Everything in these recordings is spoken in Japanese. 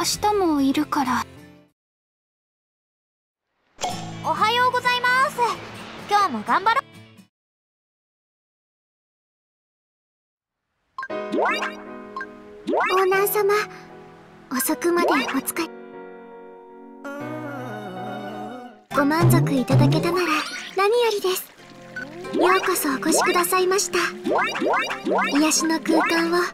日もいるから。 おはようございます。今日も頑張ろう。オーナー様、遅くまでお疲れ。ご満足いただけたなら何よりです。ようこそお越しくださいました。癒しの空間を。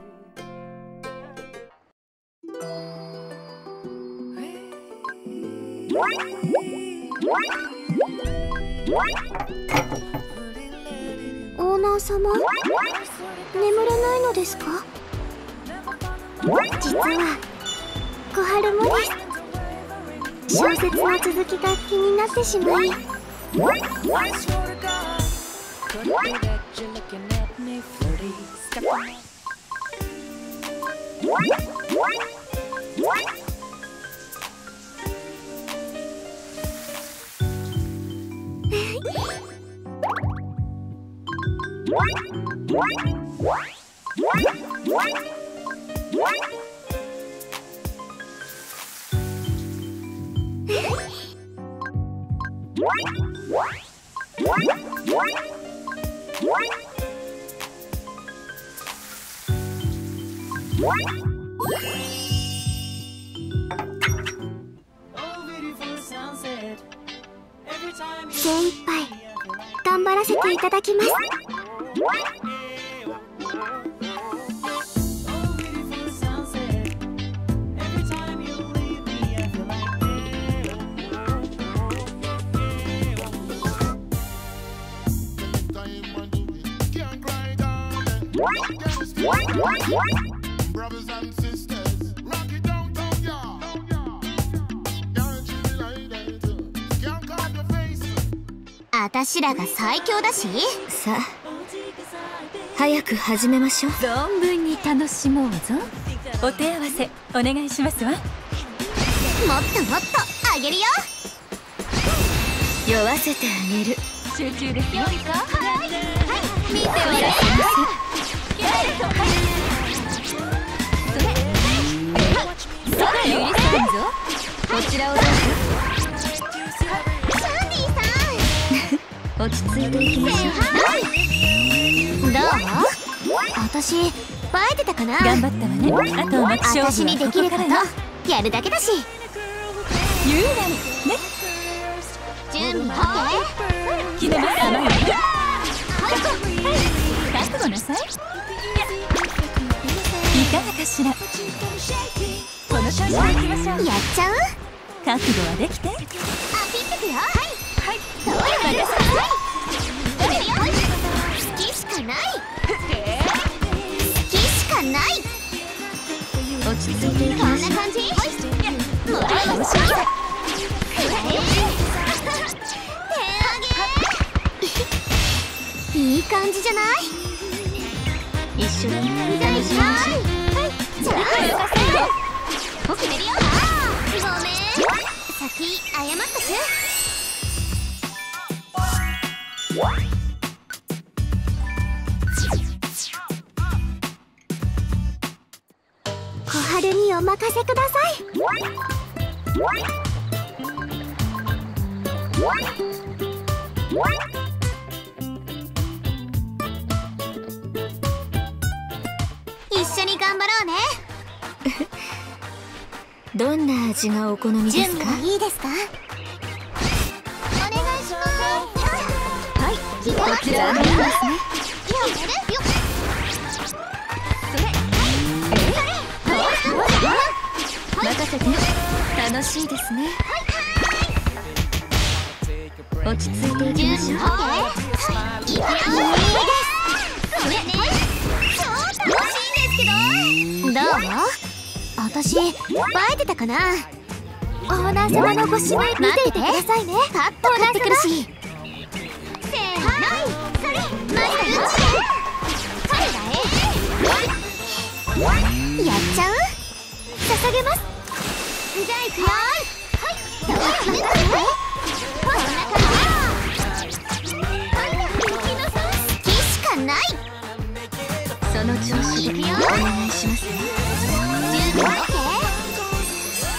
オーナー様、眠れないのですか？実は小春もです。小説の続きが気になってしまい。精一杯頑張らせていただきます。あたしらが最強だし。 さあ早く始めましょう。 存分に楽しもうぞ。お手合わせお願いしますわ。 もっともっとあげるよ。 酔わせてあげる。 集中ですよ。 はい、見ておれ。 それ許さんぞ。こちらをどうぞ。 シャンディさん、 落ち着いていきましょう。 どう？私映えてたかな？ 頑張ったわね。あとは勝私に負はこできるここからよ。 とやるだけだし。 優雅にね。 準備 OK？ 決めます甘いわよ。覚悟なさい。いかがかしら。この調子でいきましょう。 やっちゃう？ 覚悟はできて。 あ、ピッてくよ。はい。どう任せなさい。 好きしかない。好きしかない。 落ち着いていきこんましょう。 な感じ？もうよしよし。 いい感じじゃない？ 一緒にじゃあ楽しみましょう。 はい、じゃあ僕決めるよ。ごめん、先謝っとく。小春にお任せください。一緒に頑張ろうね。 どんな味がお好みですか？ 準備はいいですか？お願いします。はい、 こちらになりますね。任せて。楽しいですね。落ち着いていきましょう。 いいです。それね、超楽しいんですけど。どう？私映えてたかな？オーナー様のご指名見ていてくださいね。パッとなってくるし。せーの、それ、まずうちで。やっちゃう？捧げます。じゃあいくよ。はい、どう決めたの？こんな感じ。好きしかない。 その調子でお願いしますね。 準備 OK？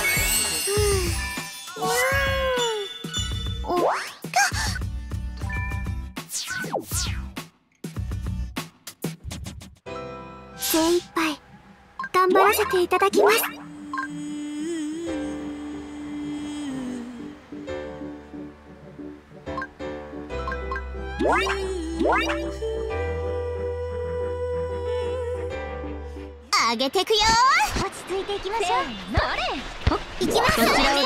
精一杯頑張らせていただきます。上げてくよ。落ち着いていきましょう。いきますよ。こちらをどうぞ。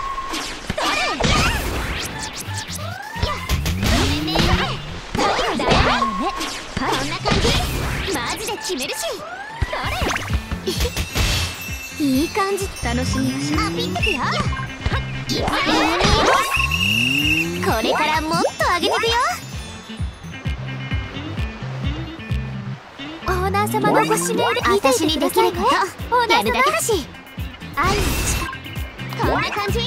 こんな感じ。マジで決めるし。いい感じ。楽しみましょう。あ、ピッてくよ。これからもっと上げてくよ。オーナー様のご指名で私にできることやるだけだし。愛の力。こんな感じ。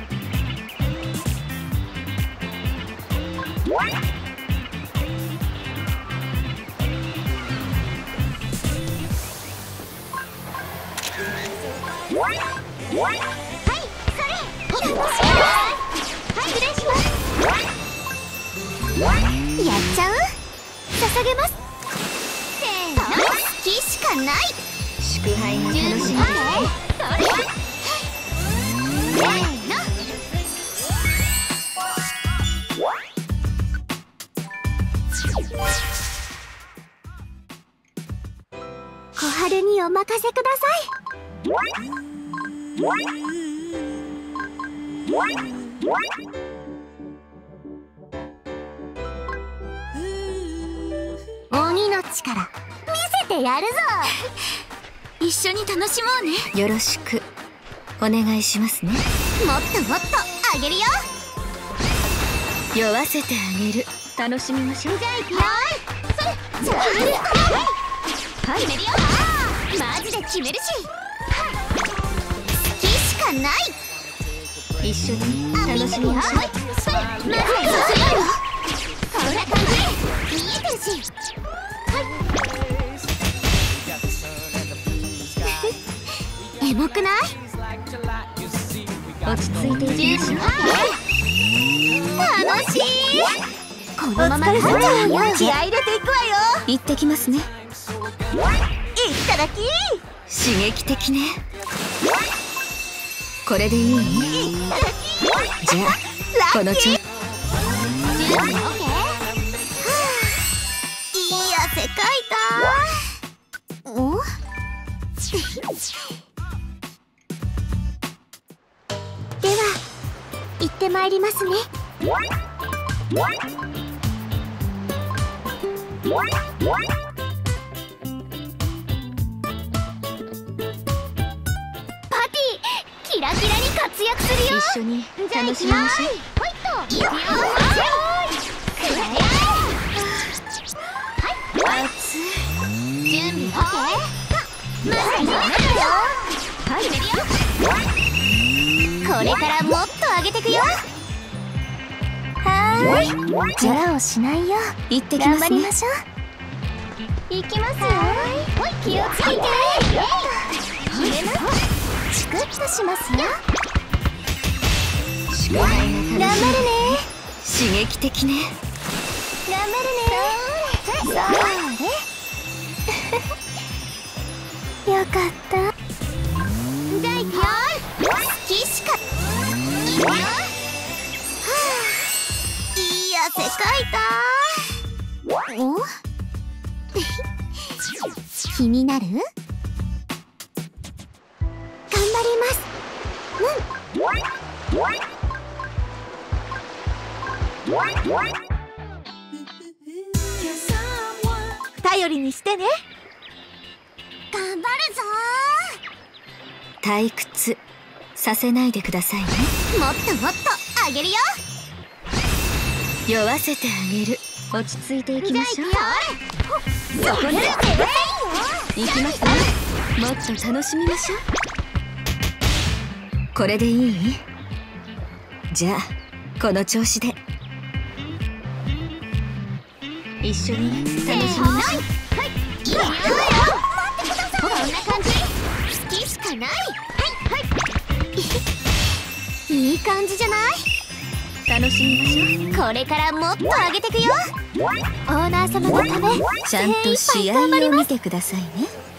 はい、それ。楽しみです。失礼します。やっちゃう？捧げます。せーの。好きしかない。祝杯が楽しみですね。せーの。小春にお任せください。鬼の力見せてやるぞ。一緒に楽しもうね。 よろしくお願いしますね。 もっともっとあげるよ。 酔わせてあげる。楽しみましょう。 じゃあいくよ。それ。はい、決めるよ。マジで決めるし。好きしかない。 一緒に楽しみましょう。 それ。マジでこんな感じ。見えてるし。エモくない？ 落ち着いていきましょう。 楽しい。このまま勝っちゃうよ。気合い入れていくわよ。 行ってきますね。 いただき。 刺激的ね。これでいい？じゃあこの調子。 準備 OK？ いい汗かいた。お？では行ってまいりますね。パティキラキラに活躍するよ。 一緒に楽しみましょう。 ほいっと。いくよ。はい。 熱い。 準備 OK？ まずは決めるよ。これからもっと上げてくよ。はーい。ジャラをしないよ。 行ってきますね。 頑張りましょう。行きますよ。気をつけて。入れな。チクッとしますよ。 祝杯が楽しみ。 頑張るね。 刺激的ね。 頑張るね。そうね。よかった。じゃあ行くよ。好きしか。いくよ。はあ、いい汗かいた。お？気になる？頑張ります。頼りにしてね。頑張るぞ退屈させないでくださいね。 もっともっとあげるよ。 酔わせてあげる。落ち着いていきましょう。 そこに行きますね。もっと楽しみましょう。これでいい？じゃあこの調子で一緒に楽しみましょう。 はい、いいよ。待ってください。こんな感じ。好きしかない。はいはい。いい感じじゃない？ 楽しみましょう。 これからもっと上げてくよ。オーナー様のためちゃんと試合を見てくださいね。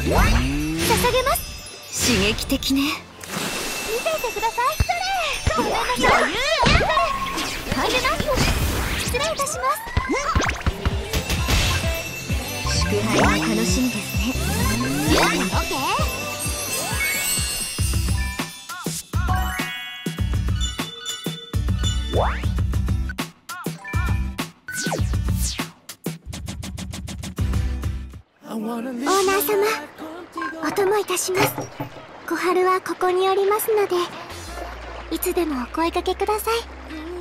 捧げます。 刺激的ね。 見ていてください。それごめんなさい。感じます。失礼いたします。 祝杯が楽しみですね。 オッケー。オーナー様、お供いたします。小春はここにおりますので、いつでもお声掛けください。